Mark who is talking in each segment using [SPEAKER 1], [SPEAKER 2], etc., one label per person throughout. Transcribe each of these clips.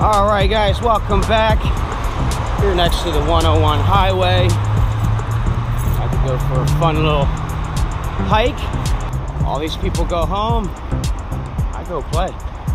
[SPEAKER 1] All right, guys, welcome back. Here next to the 101 highway. I could go for a fun little hike. All these people go home. I go play.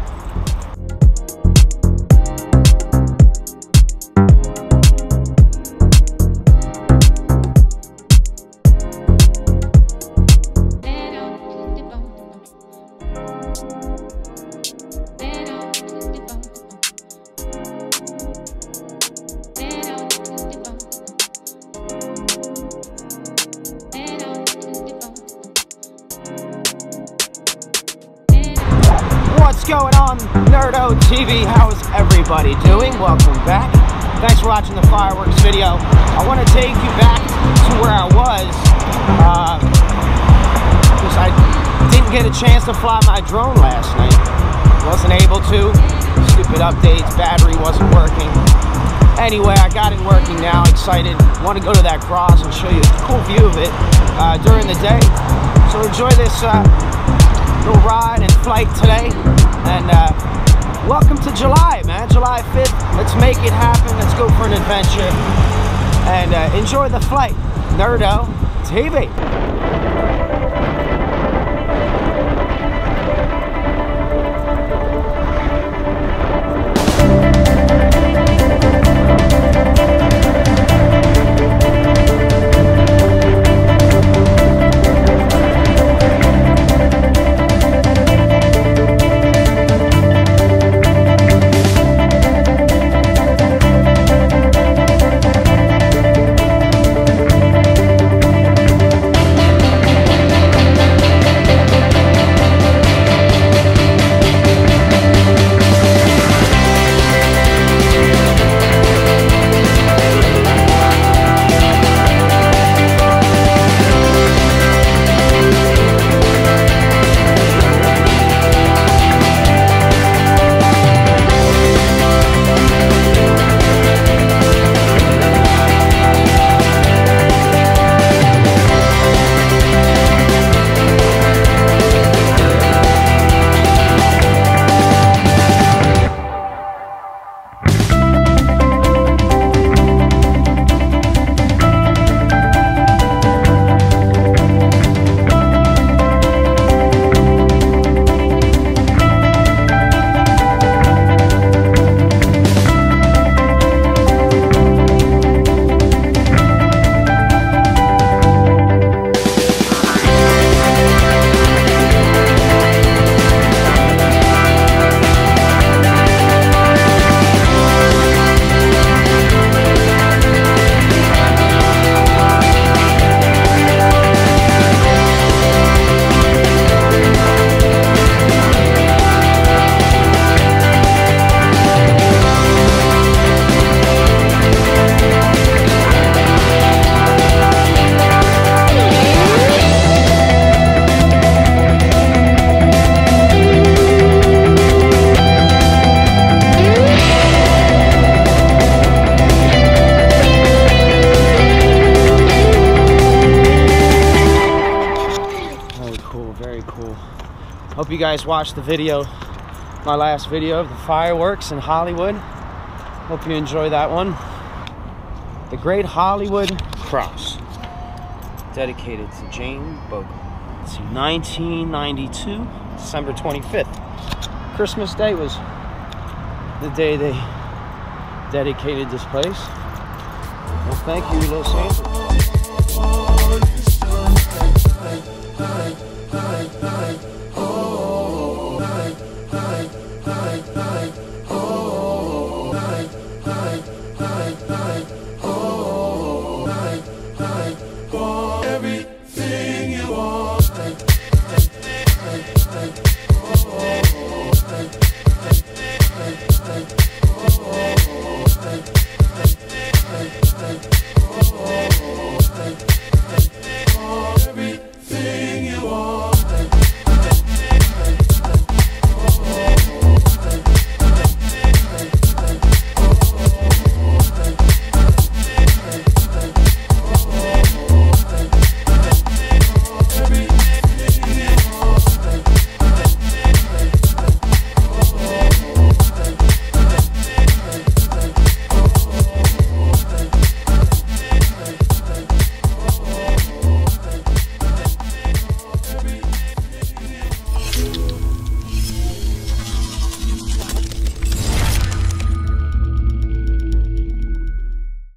[SPEAKER 1] What's going on, Nerdo TV? How's everybody doing? Welcome back. Thanks for watching the fireworks video. I want to take you back to where I was because I didn't get a chance to fly my drone last night. Wasn't able to. Stupid updates, battery wasn't working. Anyway, I got it working now. Excited. Want to go to that cross and show you a cool view of it during the day. So enjoy this little ride and flight today. And welcome to July, man. July 5th. Let's make it happen. Let's go for an adventure. And enjoy the flight. Nerdo TV. Very cool. Hope you guys watched the video, my last video of the fireworks in Hollywood. Hope you enjoy that one. The Great Hollywood Cross, dedicated to Jane Bogle. It's 1992, December 25th. Christmas Day was the day they dedicated this place. Well, thank you, Los Angeles.